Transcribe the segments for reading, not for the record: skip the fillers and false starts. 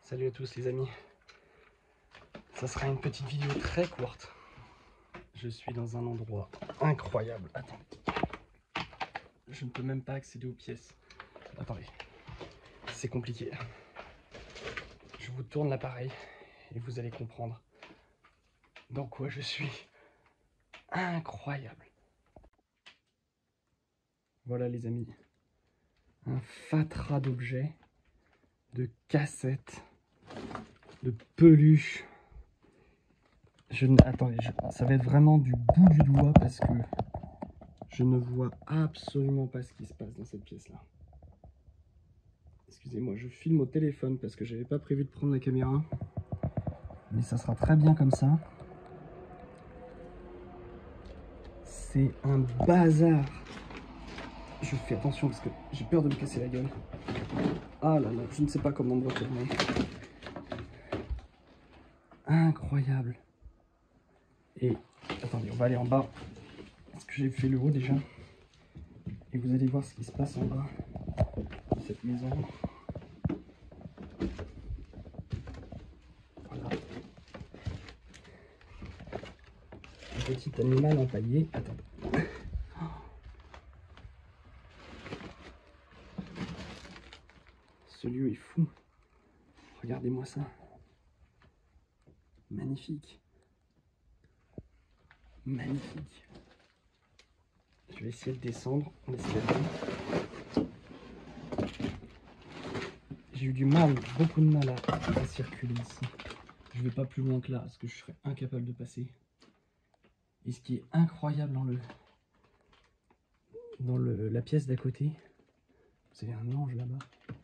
Salut à tous les amis. Ça sera une petite vidéo très courte. Je suis dans un endroit incroyable. Attendez. Je ne peux même pas accéder aux pièces. Attendez. C'est compliqué. Je vous tourne l'appareil et vous allez comprendre dans quoi je suis. Incroyable. Voilà les amis. Un fatras d'objets, de cassettes, de peluches. Attendez, ça va être vraiment du bout du doigt parce que je ne vois absolument pas ce qui se passe dans cette pièce-là. Excusez-moi, je filme au téléphone parce que j'avais pas prévu de prendre la caméra. Mais ça sera très bien comme ça. C'est un bazar. Je fais attention parce que j'ai peur de me casser la gueule. Ah là là, je ne sais pas comment me retourner. Incroyable. Et attendez, on va aller en bas. Parce que j'ai fait le haut déjà. Et vous allez voir ce qui se passe en bas de cette maison. Voilà. Un petit animal empaillé. Attendez. Ce lieu est fou. Regardez-moi ça. Magnifique. Magnifique. Je vais essayer de descendre en escalier. J'ai eu du mal, beaucoup de mal à circuler ici. Je vais pas plus loin que là, parce que je serais incapable de passer. Et ce qui est incroyable dans la pièce d'à côté, vous avez un ange là-bas.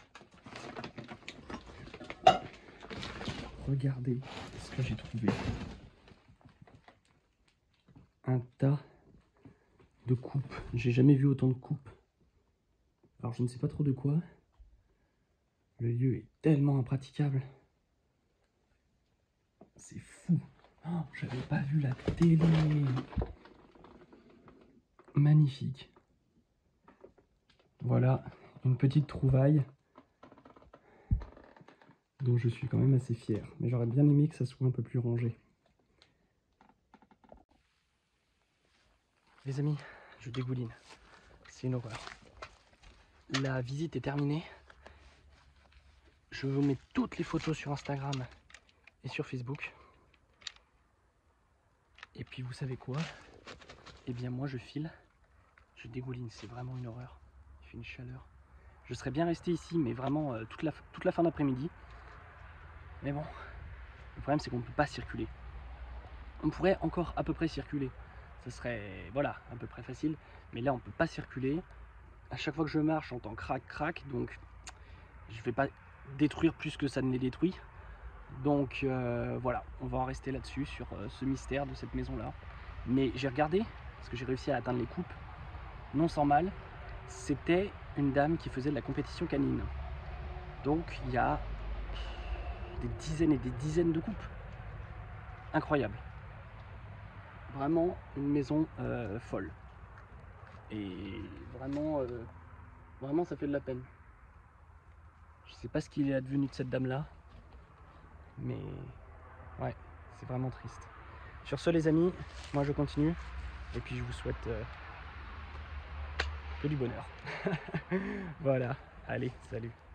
Regardez ce que j'ai trouvé. Un tas de coupes. J'ai jamais vu autant de coupes. Alors je ne sais pas trop de quoi. Le lieu est tellement impraticable. C'est fou. Oh, j'avais pas vu la télé. Magnifique. Voilà, une petite trouvaille dont je suis quand même assez fier. Mais j'aurais bien aimé que ça soit un peu plus rangé. Les amis, je dégouline. C'est une horreur. La visite est terminée. Je vous mets toutes les photos sur Instagram et sur Facebook. Et puis vous savez quoi? Eh bien moi je file. Je dégouline, c'est vraiment une horreur. Il fait une chaleur. Je serais bien resté ici, mais vraiment toute la fin d'après-midi. Mais bon, le problème c'est qu'on ne peut pas circuler. On pourrait encore à peu près circuler. Ce serait, voilà, à peu près facile. Mais là, on ne peut pas circuler. À chaque fois que je marche, j'entends crac, crac. Donc, je ne vais pas détruire plus que ça ne les détruit. Donc, voilà, on va en rester là-dessus, sur ce mystère de cette maison-là. Mais j'ai regardé, parce que j'ai réussi à atteindre les coupes, non sans mal. C'était une dame qui faisait de la compétition canine. Donc, il y a des dizaines et des dizaines de coupes. Incroyable. Vraiment une maison folle. Et vraiment, vraiment ça fait de la peine. Je sais pas ce qu'il est advenu de cette dame là. Mais ouais, c'est vraiment triste. Sur ce les amis, moi je continue. Et puis je vous souhaite que du bonheur. Voilà, allez, salut.